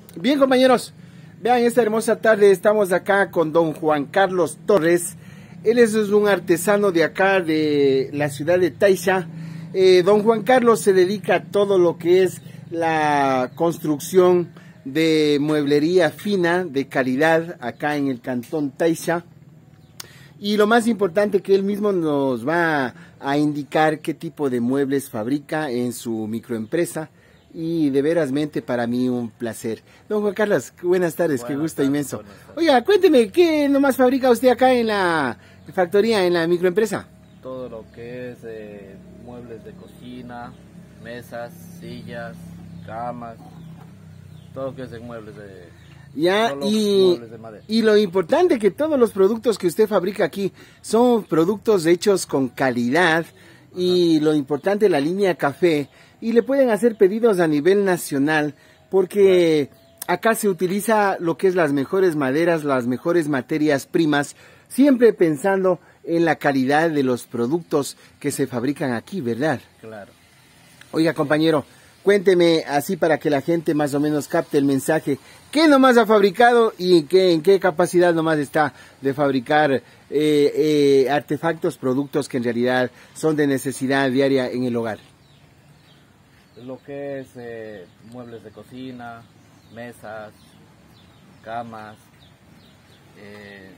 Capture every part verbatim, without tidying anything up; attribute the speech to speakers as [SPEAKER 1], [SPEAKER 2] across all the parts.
[SPEAKER 1] Bien, compañeros, vean, esta hermosa tarde estamos acá con don Juan Carlos Torres. Él es un artesano de acá, de la ciudad de Taisha. Eh, don Juan Carlos se dedica a todo lo que es la construcción de mueblería fina, de calidad, acá en el cantón Taisha. Y lo más importante, que él mismo nos va a indicar qué tipo de muebles fabrica en su microempresa. Y de verasmente para mí un placer. Don Juan Carlos, buenas tardes, buenas qué gusto tardes, inmenso. Oiga, cuénteme, ¿qué nomás fabrica usted acá en la factoría, en la microempresa?
[SPEAKER 2] Todo lo que es eh, muebles de cocina, mesas, sillas, camas, todo lo que es de muebles de...
[SPEAKER 1] Ya, y, y lo importante que todos los productos que usted fabrica aquí son productos hechos con calidad. Y lo importante, la línea café, y le pueden hacer pedidos a nivel nacional, porque acá se utiliza lo que es las mejores maderas, las mejores materias primas, siempre pensando en la calidad de los productos que se fabrican aquí, ¿verdad?
[SPEAKER 2] Claro.
[SPEAKER 1] Oiga, compañero, cuénteme así para que la gente más o menos capte el mensaje. ¿Qué nomás ha fabricado y en qué, en qué capacidad nomás está de fabricar eh, eh, artefactos, productos que en realidad son de necesidad diaria en el hogar?
[SPEAKER 2] Lo que es eh, muebles de cocina, mesas, camas, eh,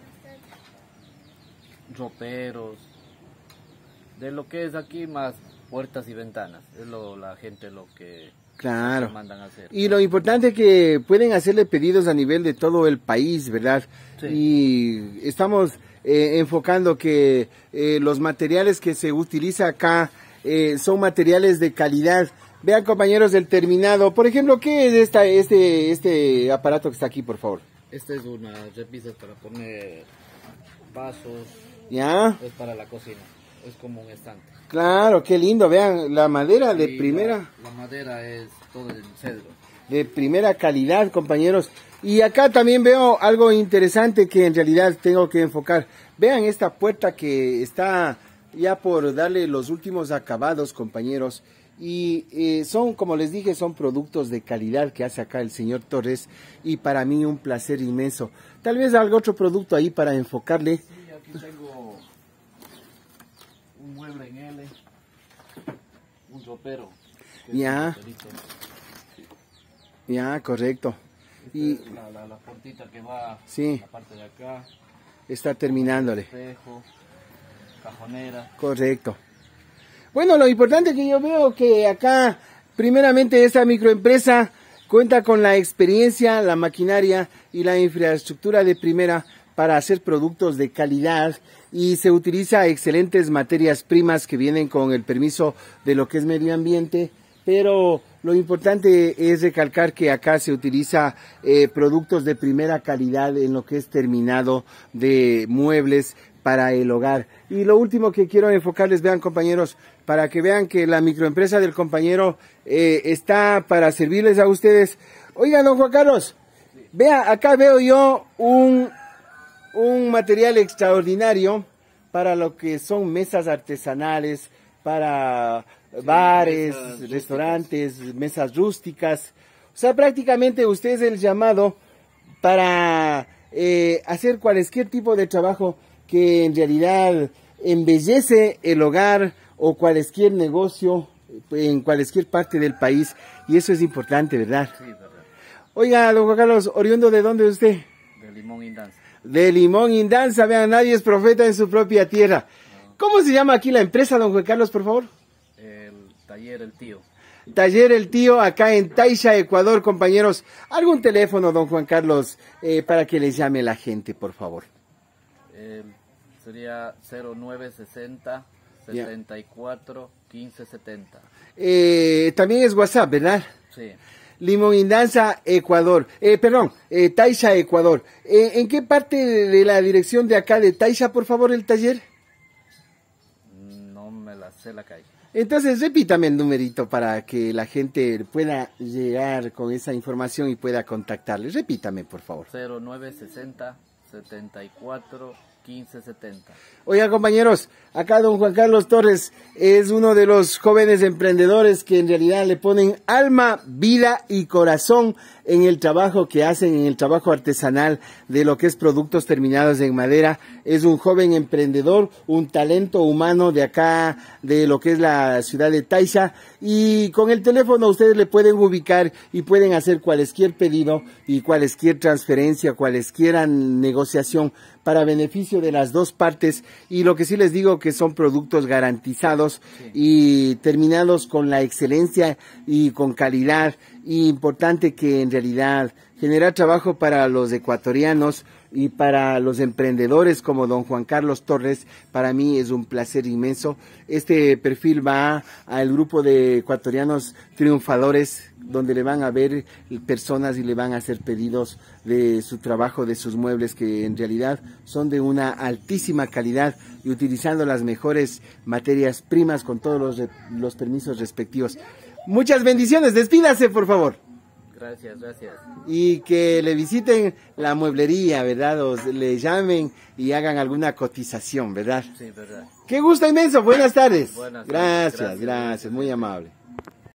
[SPEAKER 2] roperos, de lo que es aquí más puertas y ventanas, es lo la gente lo que...
[SPEAKER 1] Claro.
[SPEAKER 2] Mandan a hacer.
[SPEAKER 1] Y lo importante es que pueden hacerle pedidos a nivel de todo el país, ¿verdad? Sí. Y estamos eh, enfocando que eh, los materiales que se utiliza acá eh, son materiales de calidad. Vean, compañeros, del terminado. Por ejemplo, ¿qué es esta, este, este aparato que está aquí, por favor?
[SPEAKER 2] Este es una repisa para poner vasos.
[SPEAKER 1] ¿Ya?
[SPEAKER 2] Es para la cocina. Es como un estante.
[SPEAKER 1] Claro, qué lindo, vean, la madera de
[SPEAKER 2] y
[SPEAKER 1] primera.
[SPEAKER 2] La, la madera es todo el cedro.
[SPEAKER 1] De primera calidad, compañeros. Y acá también veo algo interesante que en realidad tengo que enfocar. Vean esta puerta que está ya por darle los últimos acabados, compañeros. Y eh, son, como les dije, son productos de calidad que hace acá el señor Torres. Y para mí un placer inmenso. Tal vez algo otro producto ahí para enfocarle.
[SPEAKER 2] Sí, aquí tengo un mueble en L, un ropero.
[SPEAKER 1] Ya, ya, correcto.
[SPEAKER 2] Esta
[SPEAKER 1] y
[SPEAKER 2] es la, la, la puertita que va
[SPEAKER 1] sí,
[SPEAKER 2] la parte de acá.
[SPEAKER 1] Está terminándole.
[SPEAKER 2] Espejo, cajonera.
[SPEAKER 1] Correcto. Bueno, lo importante que yo veo que acá, primeramente, esta microempresa cuenta con la experiencia, la maquinaria y la infraestructura de primera para hacer productos de calidad, y se utiliza excelentes materias primas que vienen con el permiso de lo que es medio ambiente, pero lo importante es recalcar que acá se utiliza eh, productos de primera calidad en lo que es terminado de muebles para el hogar. Y lo último que quiero enfocarles, vean, compañeros, para que vean que la microempresa del compañero eh, está para servirles a ustedes. Oigan, don Juan Carlos, vea, acá veo yo un... un material extraordinario para lo que son mesas artesanales, para sí, bares, mesas restaurantes, rústicas. mesas rústicas. O sea, prácticamente usted es el llamado para eh, hacer cualquier tipo de trabajo que en realidad embellece el hogar o cualquier negocio en cualquier parte del país. Y eso es importante, ¿verdad?
[SPEAKER 2] Sí, verdad.
[SPEAKER 1] Oiga, don Juan Carlos, ¿oriundo de dónde es usted?
[SPEAKER 2] De Limón Indanza.
[SPEAKER 1] De Limón Indanza, vean, nadie es profeta en su propia tierra. No. ¿Cómo se llama aquí la empresa, don Juan Carlos, por favor?
[SPEAKER 2] El Taller El Tío.
[SPEAKER 1] Taller El Tío, acá en Taisha, Ecuador, compañeros. ¿Algún teléfono, don Juan Carlos, eh, para que les llame la gente, por favor?
[SPEAKER 2] Eh, sería cero nueve sesenta, setenta y cuatro, quince setenta.
[SPEAKER 1] Eh, también es WhatsApp, ¿verdad?
[SPEAKER 2] Sí.
[SPEAKER 1] Limón Indanza, Ecuador. Eh, perdón, eh, Taisha, Ecuador. Eh, ¿En qué parte de la dirección de acá de Taisha, por favor, el taller?
[SPEAKER 2] No me la sé la calle.
[SPEAKER 1] Entonces, repítame el numerito para que la gente pueda llegar con esa información y pueda contactarle. Repítame, por favor.
[SPEAKER 2] cero nueve sesenta, setenta y cuatro, quince setenta.
[SPEAKER 1] Oiga, compañeros, acá don Juan Carlos Torres es uno de los jóvenes emprendedores que en realidad le ponen alma, vida y corazón en el trabajo que hacen, en el trabajo artesanal de lo que es productos terminados en madera. Es un joven emprendedor, un talento humano de acá, de lo que es la ciudad de Taiza, y con el teléfono ustedes le pueden ubicar y pueden hacer cualquier pedido y cualquier transferencia, cualquier negociación para beneficio de las dos partes. Y lo que sí les digo que son productos garantizados, sí, y terminados con la excelencia y con calidad. Y importante que en realidad generar trabajo para los ecuatorianos y para los emprendedores como don Juan Carlos Torres, para mí es un placer inmenso. Este perfil va al grupo de ecuatorianos triunfadores, donde le van a ver personas y le van a hacer pedidos de su trabajo, de sus muebles, que en realidad son de una altísima calidad y utilizando las mejores materias primas con todos los, los permisos respectivos. Muchas bendiciones, despídase por favor.
[SPEAKER 2] Gracias, gracias.
[SPEAKER 1] Y que le visiten la mueblería, ¿verdad? O le llamen y hagan alguna cotización, ¿verdad?
[SPEAKER 2] Sí, verdad.
[SPEAKER 1] Qué gusto inmenso, buenas tardes.
[SPEAKER 2] Buenas tardes.
[SPEAKER 1] Gracias,
[SPEAKER 2] Gracias,
[SPEAKER 1] gracias, muy amable.